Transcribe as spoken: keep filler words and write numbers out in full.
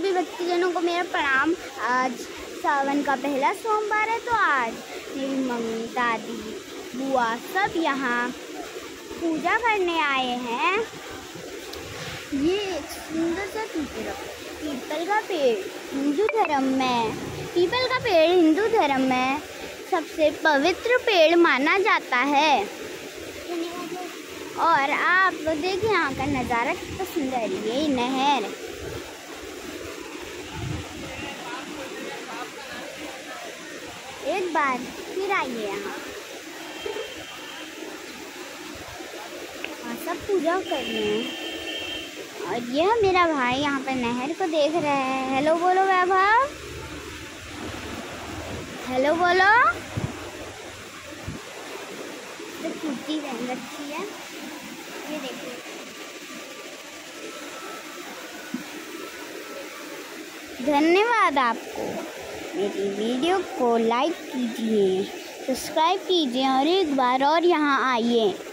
सभी भक्तजनों को मेरा प्रणाम। आज सावन का पहला सोमवार है, तो आज मेरी मम्मी, दादी, बुआ सब यहाँ पूजा करने आए हैं। ये एक सुंदर सा पीपल पीपल का पेड़ हिंदू धर्म में पीपल का पेड़ हिंदू धर्म में सबसे पवित्र पेड़ माना जाता है। और आप देखिए यहाँ का नज़ारा कितना सुंदर है। ये नहर एक बार फिर आइए यहाँ सब पूजा करने हैं। और यह मेरा भाई यहाँ पर नहर को देख रहा है। हेलो बोलो वैभव, हेलो बोलो। तो कुर्ती पहन रखी है, ये देखिए। धन्यवाद आपको। मेरी वीडियो को लाइक कीजिए, सब्सक्राइब कीजिए और एक बार और यहाँ आइए।